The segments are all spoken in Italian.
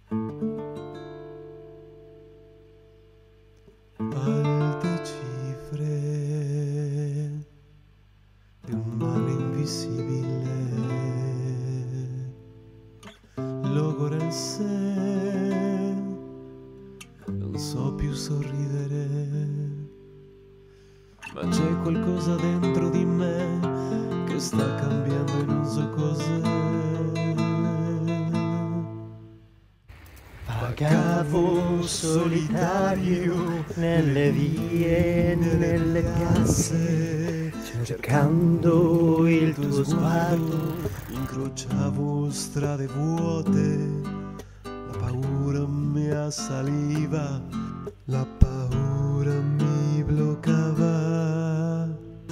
Alte cifre di un male invisibile, logora in sé, non so più sorridere, ma c'è qualcosa dentro di me che sta cambiando e non so cos'è. Vagavo solitario nelle vie, nelle piazze, cercando il tuo sguardo. Incrociavo strade vuote, la paura mi assaliva, la paura mi bloccava.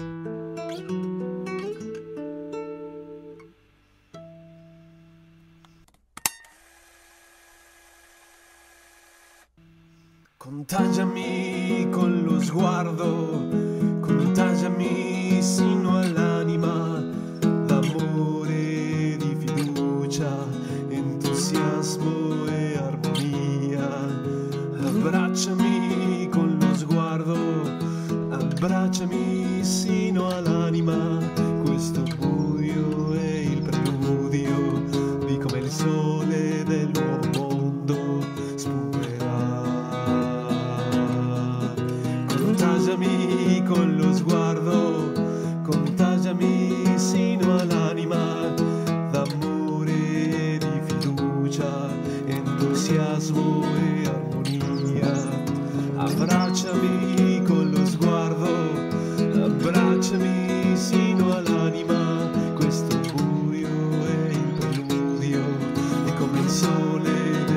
Contagiami con lo sguardo, contagiami sino all'anima, d'amore, di fiducia, entusiasmo e armonia. Abbracciami con lo sguardo, abbracciami sino all'anima, questo buio è il preludio di come il sole del nuovo mondo spunterà. Contagiami con lo sguardo, contagiami sino all'anima, d'amore, di fiducia, entusiasmo e armonia. Abbracciami con lo sguardo, abbracciami sino all'anima, questo buio è il preludio di come il sole